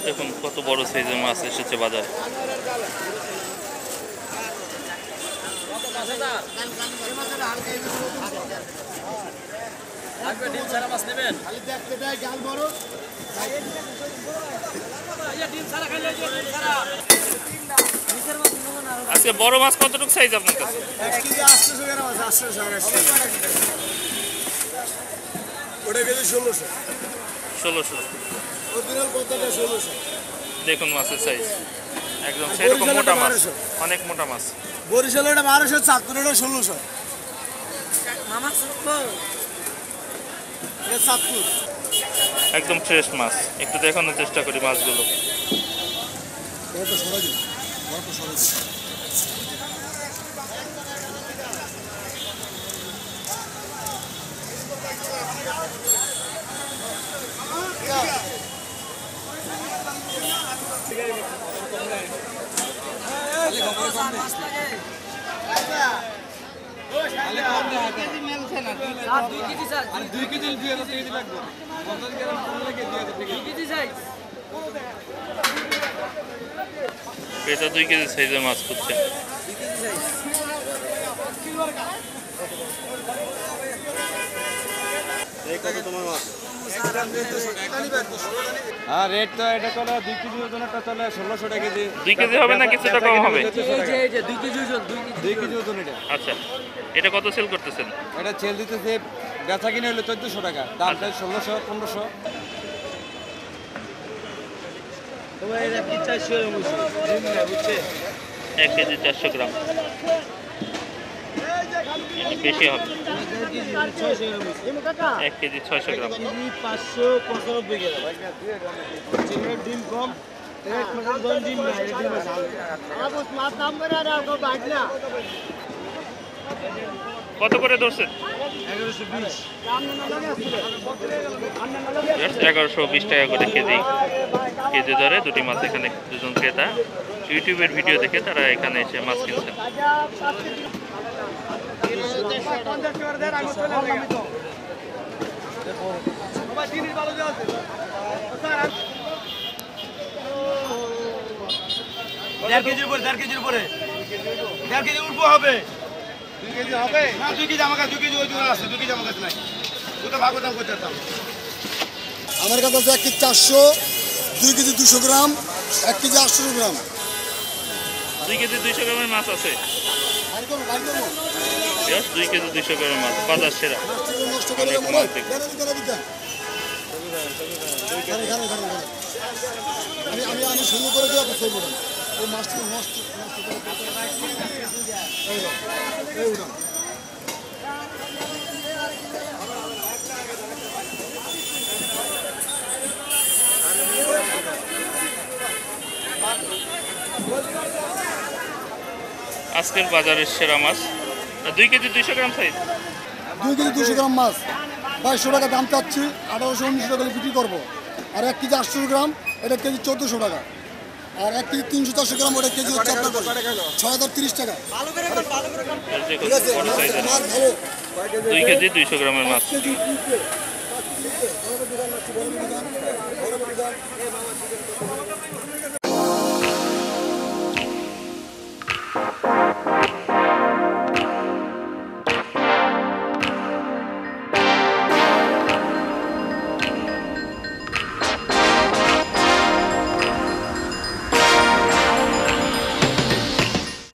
দেখুন কত বড় সাইজের মাছ এসেছে বাজারে। আজকে বড় মাছ কতটুকু সাইজ আপনার কাছে? ওটা কেজি 1600। দেখুন মাছের সাইজ একদম সেরকম মোটা মাছ, অনেক মোটা মাছ। বরিশাল ওটা 1200, চাঁদপুর ওটা 1600। একদম ফ্রেশ মাছ। একটু দেখানোর চেষ্টা করি মাছগুলো। এটা 2 কেজি সাইজের মাছ খুঁজছে। হ্যাঁ, রেট তো এটা চলে 2 কেজি ওজনটা চলে 1600 টাকা কেজি। 2 কেজি হবে না কিছুটা কম হবে? 2 কেজি ওজন এটা। আচ্ছা, এটা কত সেল করতেছেন? এটা সেল দিতেছে, বেচা কিনে হলো 1400 টাকা, দামটা 1600 1500। তোমার এটা কি 400 এর মতো বুঝছে? 1 কেজি 400 গ্রাম। বেশি হবে। 1 কেজি 600 গ্রাম। 595 গ্রাম। চিংড়ির ডিম কম, রেট মানে দন ডিম না, এই ডিম আছে। আবু মাছ দাম করে আর আমগো বাইক না। কত করে ধরছেন? 1120। 1120 টাকা করে কেজি ধরে দুটি মাছ। এখানে দুজন ক্রেতা ইউটিউবের ভিডিও দেখে তারা এখানে এসে মাছ কিনছেন। দেড় কেজির উপরে 1.5 কেজির উপর হবে। 2 কেজি হবে না? 2 কেজি আমার কাছে 2 কেজি ওজন আছে, 2 কেজি আমার কাছে নাই। কত ভাগ দাম করতে চাও? আমার কাছে আছে 1 KG 400, 2 KG 200 gram, 1 KG 800 gram. 2 KG 200 গ্রামের মাছ আছে। 2 কেজি 200 গ্রামের মাছ বাজার সেরা। আমি শুরু করে দিই, আপনি শুরু করেন। ওই মাছটি নষ্ট আজকের বাজারের সেরা মাছ 2 KG 200 gram size. 2 KG 200 gram মাছ 2200 টাকা দাম চাচ্ছি, 1800-1900 টাকা বিক্রি করবো। আর 1 কেজি 800 গ্রাম, এটা কেজি 1400 টাকা। আর 1 কেজি 300-400 গ্রাম, ওটা কেজি হচ্ছে আপনার 6030 টাকা। 2 কেজি 200 গ্রামের মাছ।